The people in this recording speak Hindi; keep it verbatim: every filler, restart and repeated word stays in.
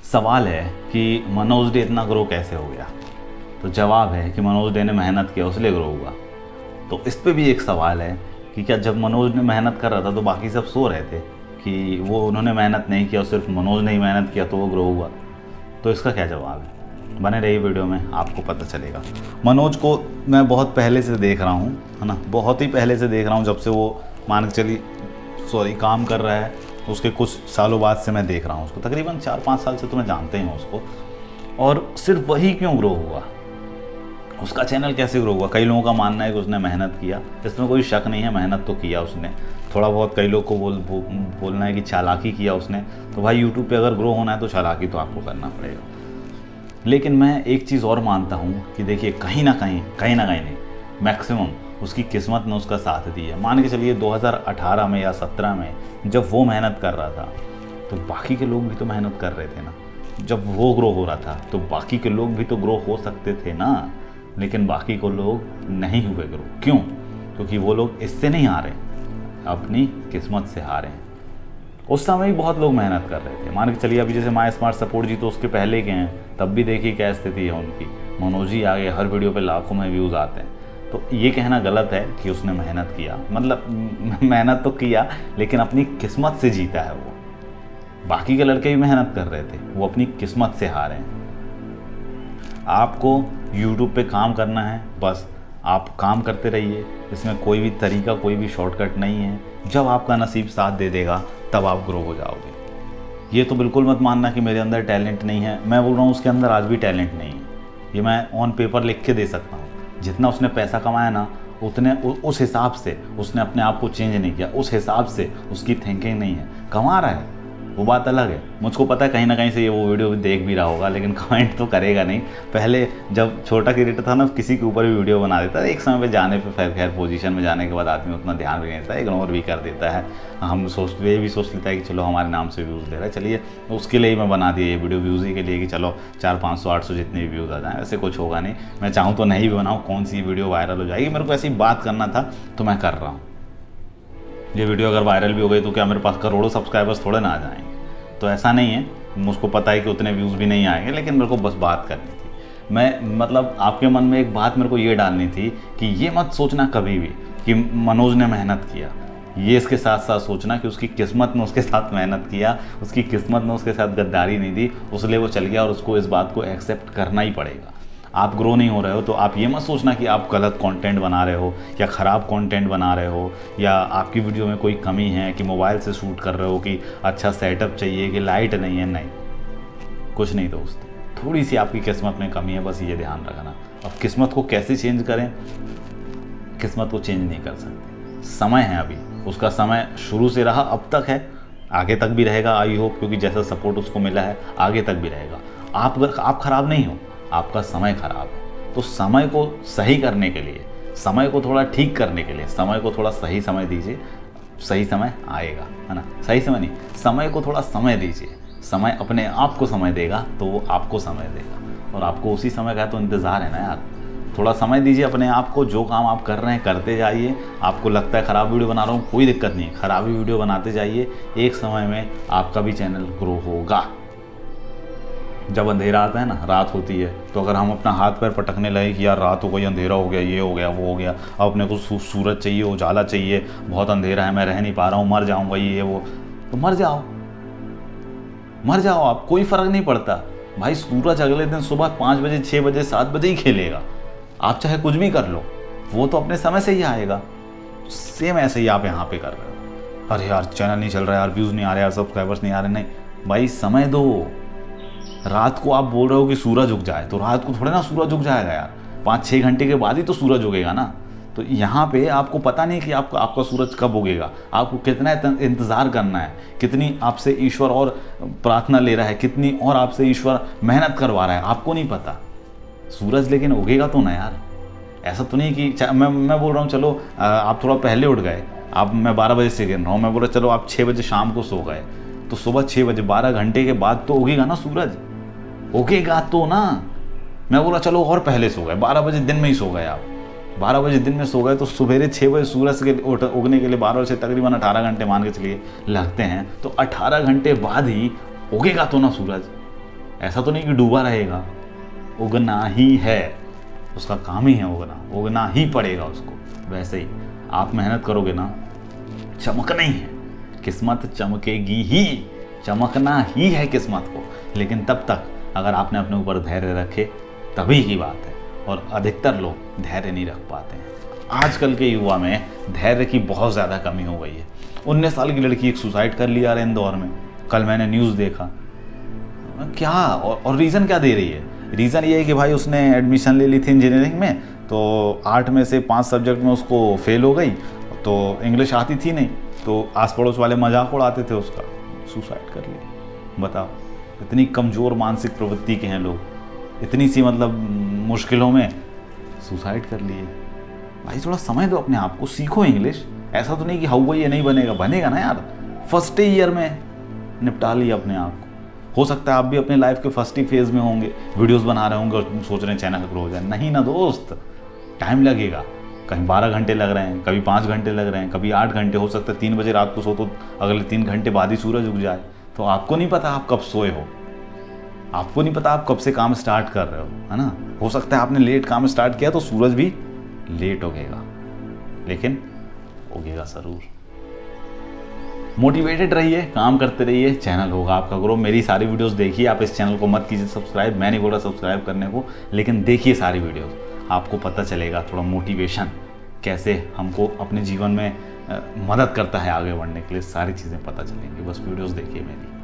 सवाल है कि मनोज डे इतना ग्रो कैसे हो गया। तो जवाब है कि मनोज डे ने मेहनत किया उसलिए ग्रो हुआ। तो इस पे भी एक सवाल है कि क्या जब मनोज ने मेहनत कर रहा था तो बाकी सब सो रहे थे कि वो उन्होंने मेहनत नहीं किया और सिर्फ मनोज ने ही मेहनत किया तो वो ग्रो हुआ। तो इसका क्या जवाब है, बने रहिए वीडियो में, आपको पता चलेगा। मनोज को मैं बहुत पहले से देख रहा हूँ, है ना, बहुत ही पहले से देख रहा हूँ। जब से वो मान के चलिए सॉरी काम कर रहा है उसके कुछ सालों बाद से मैं देख रहा हूँ उसको, तकरीबन चार पाँच साल से तो मैं जानते ही हूँ उसको। और सिर्फ वही क्यों ग्रो हुआ, उसका चैनल कैसे ग्रो हुआ? कई लोगों का मानना है कि उसने मेहनत किया, इसमें कोई शक नहीं है, मेहनत तो किया उसने। थोड़ा बहुत कई लोग को बोल बो, बोलना है कि चालाकी किया उसने। तो भाई यूट्यूब पे अगर ग्रो होना है तो चालाकी तो आपको करना पड़ेगा। लेकिन मैं एक चीज़ और मानता हूँ कि देखिए कहीं ना कहीं कहीं ना कहीं नहीं, मैक्सिमम उसकी किस्मत ने उसका साथ दी है। मान के चलिए दो हज़ार अठारह में या सत्रह में जब वो मेहनत कर रहा था तो बाकी के लोग भी तो मेहनत कर रहे थे ना। जब वो ग्रो हो रहा था तो बाकी के लोग भी तो ग्रो हो सकते थे ना, लेकिन बाकी को लोग नहीं हुए ग्रो। क्यों? क्योंकि वो लोग इससे नहीं हारे, अपनी किस्मत से हारे हैं। उस समय भी बहुत लोग मेहनत कर रहे थे। मान के चलिए अभी जैसे माय स्मार्ट सपोर्ट जी तो उसके पहले के हैं, तब भी देखिए क्या स्थिति है उनकी। मनोज जी आगे हर वीडियो पे लाखों में व्यूज़ आते हैं। तो ये कहना गलत है कि उसने मेहनत किया, मतलब मेहनत तो किया लेकिन अपनी किस्मत से जीता है वो। बाकी के लड़के भी मेहनत कर रहे थे, वो अपनी किस्मत से हारे हैं। आपको यूट्यूब पे काम करना है, बस आप काम करते रहिए। इसमें कोई भी तरीका, कोई भी शॉर्टकट नहीं है। जब आपका नसीब साथ दे देगा तब आप ग्रो हो जाओगे। ये तो बिल्कुल मत मानना कि मेरे अंदर टैलेंट नहीं है। मैं बोल रहा हूँ उसके अंदर आज भी टैलेंट नहीं है, ये मैं ऑन पेपर लिख के दे सकता हूँ। जितना उसने पैसा कमाया ना उतने उ, उस हिसाब से उसने अपने आप को चेंज नहीं किया, उस हिसाब से उसकी थिंकिंग नहीं है। कमा रहा है वो बात अलग है। मुझको पता है कहीं ना कहीं से ये वो वीडियो भी देख भी रहा होगा, लेकिन कमेंट तो करेगा नहीं। पहले जब छोटा क्रिएटर था ना किसी के ऊपर भी वीडियो बना देता है, एक समय पे जाने पे फिर खैर पोजीशन में जाने के बाद आदमी उतना ध्यान भी नहीं देता है, इग्नोर भी कर देता है। हम सोच ये भी सोच लेता है कि चलो हमारे नाम से व्यूज़ ले रहा है, चलिए उसके लिए ही मैं बना दिया ये वीडियो, व्यूज़ ही के लिए कि चलो चार पाँच सौ आठ सौ जितने भी व्यूज़ आ जाएँ। ऐसे कुछ होगा नहीं, मैं चाहूँ तो नहीं भी बनाऊँ, कौन सी वीडियो वायरल हो जाएगी। मेरे को ऐसी बात करना था तो मैं कर रहा हूँ। ये वीडियो अगर वायरल भी हो गई तो क्या मेरे पास करोड़ों सब्सक्राइबर्स थोड़े ना आ जाएंगे? तो ऐसा नहीं है, मुझको पता है कि उतने व्यूज़ भी नहीं आएंगे, लेकिन मेरे को बस बात करनी थी। मैं मतलब आपके मन में एक बात मेरे को ये डालनी थी कि ये मत सोचना कभी भी कि मनोज ने मेहनत किया। ये इसके साथ साथ सोचना कि उसकी किस्मत ने उसके साथ मेहनत किया, उसकी किस्मत ने उसके साथ गद्दारी नहीं दी, उसलिए वो चल गया और उसको इस बात को एक्सेप्ट करना ही पड़ेगा। आप ग्रो नहीं हो रहे हो तो आप ये मत सोचना कि आप गलत कंटेंट बना रहे हो या ख़राब कंटेंट बना रहे हो या आपकी वीडियो में कोई कमी है, कि मोबाइल से शूट कर रहे हो, कि अच्छा सेटअप चाहिए, कि लाइट नहीं है। नहीं, कुछ नहीं दोस्त, थोड़ी सी आपकी किस्मत में कमी है, बस ये ध्यान रखना। अब किस्मत को कैसे चेंज करें? किस्मत को चेंज नहीं कर सकते, समय है अभी, उसका समय शुरू से रहा, अब तक है, आगे तक भी रहेगा आई होप, क्योंकि जैसा सपोर्ट उसको मिला है आगे तक भी रहेगा। आप आप खराब नहीं हो, आपका समय खराब है। तो समय को सही करने के लिए, समय को थोड़ा ठीक करने के लिए, समय को थोड़ा सही समय दीजिए, सही समय आएगा, है ना। सही समय नहीं, समय को थोड़ा समय दीजिए, समय अपने आप को समय देगा तो वो आपको समय देगा, और आपको उसी समय का तो इंतज़ार है ना यार। थोड़ा समय दीजिए अपने आप को, जो काम आप कर रहे हैं करते जाइए। आपको लगता है ख़राब वीडियो बना रहा हूँ, कोई दिक्कत नहीं है, ख़राब वीडियो बनाते जाइए, एक समय में आपका भी चैनल ग्रो होगा। जब अंधेरा आता है ना, रात होती है, तो अगर हम अपना हाथ पैर पटकने लगे कि यार रात हो गई, अंधेरा हो गया, ये हो गया, वो हो गया, अब अपने को सूरज चाहिए, उजाला चाहिए, बहुत अंधेरा है, मैं रह नहीं पा रहा हूँ, मर जाऊँगा, ये वो, तो मर जाओ, मर जाओ आप, कोई फ़र्क नहीं पड़ता भाई। सूरज अगले दिन सुबह पाँच बजे छः बजे सात बजे ही खेलेगा, आप चाहे कुछ भी कर लो, वो तो अपने समय से ही आएगा। सेम ऐसे ही आप यहाँ पे कर रहे हो। अरे यार चैनल नहीं चल रहा यार, व्यूज़ नहीं आ रहे यार, सब्सक्राइबर्स नहीं आ रहे, नहीं भाई समय दो। रात को आप बोल रहे हो कि सूरज उग जाए, तो रात को थोड़े ना सूरज उग जाएगा यार, पाँच छः घंटे के बाद ही तो सूरज उगेगा ना। तो यहाँ पे आपको पता नहीं कि आपका आपका सूरज कब उगेगा, आपको कितना इंतज़ार करना है, कितनी आपसे ईश्वर और प्रार्थना ले रहा है, कितनी और आपसे ईश्वर मेहनत करवा रहा है, आपको नहीं पता। सूरज लेकिन उगेगा तो ना यार। ऐसा तो नहीं कि मैं मैं बोल रहा हूँ चलो आप थोड़ा पहले उठ गए, आप मैं बारह बजे से गिन रहा हूँ, मैं बोल रहा चलो आप छः बजे शाम को सो गए, तो सुबह छः बजे बारह घंटे के बाद तो उगेगा ना सूरज, उगेगा तो ना। मैं बोला चलो और पहले सो गए, बारह बजे दिन में ही सो गए आप, बारह बजे दिन में सो गए तो सवेरे छः बजे सूरज के उगने के लिए बारह बजे तकरीबन अठारह घंटे मान के चलिए लगते हैं, तो अठारह घंटे बाद ही उगेगा तो ना सूरज। ऐसा तो नहीं कि डूबा रहेगा, उगना ही है, उसका काम ही है उगना, उगना ही पड़ेगा उसको। वैसे ही आप मेहनत करोगे ना, चमकना ही है, किस्मत चमकेगी ही, चमकना ही है किस्मत को। लेकिन तब तक अगर आपने अपने ऊपर धैर्य रखे तभी की बात है, और अधिकतर लोग धैर्य नहीं रख पाते हैं। आजकल के युवा में धैर्य की बहुत ज़्यादा कमी हो गई है। उन्नीस साल की लड़की एक सुसाइड कर लिया है इंदौर में, कल मैंने न्यूज़ देखा। क्या और, और रीज़न क्या दे रही है? रीज़न ये है कि भाई उसने एडमिशन ले ली थी इंजीनियरिंग में, तो आठ में से पाँच सब्जेक्ट में उसको फेल हो गई, तो इंग्लिश आती थी नहीं, तो आस पड़ोस वाले मजाक उड़ाते थे उसका, सुसाइड कर लिया। बताओ, इतनी कमज़ोर मानसिक प्रवृत्ति के हैं लोग, इतनी सी मतलब मुश्किलों में सुसाइड कर लिए। भाई थोड़ा समय दो अपने आप को, सीखो इंग्लिश। ऐसा तो नहीं कि हाउ ये नहीं बनेगा, बनेगा ना यार। फर्स्ट ईयर में निपटा लिया अपने आप को। हो सकता है आप भी अपने लाइफ के फर्स्ट ही फेज़ में होंगे, वीडियोस बना रहे होंगे और सोच रहे हैं चैनल ग्रो हो जाए। नहीं ना दोस्त, टाइम लगेगा। कहीं बारह घंटे लग रहे हैं, कभी पाँच घंटे लग रहे हैं, कभी आठ घंटे। हो सकता है तीन बजे रात को सो तो अगले तीन घंटे बाद ही सूरज उग जाए। तो आपको नहीं पता आप कब सोए हो, आपको नहीं पता आप कब से काम स्टार्ट कर रहे हो, है ना। हो सकता है आपने लेट काम स्टार्ट किया तो सूरज भी लेट उगेगा, लेकिन उगेगा ज़रूर। मोटिवेटेड रहिए, काम करते रहिए, चैनल होगा आपका ग्रो। मेरी सारी वीडियोस देखिए, आप इस चैनल को मत कीजिए सब्सक्राइब, मैं नहीं बोल रहा सब्सक्राइब करने को, लेकिन देखिए सारी वीडियोस, आपको पता चलेगा थोड़ा मोटिवेशन कैसे हमको अपने जीवन में मदद करता है आगे बढ़ने के लिए। सारी चीज़ें पता चलेंगी, बस वीडियोस देखिए मेरी।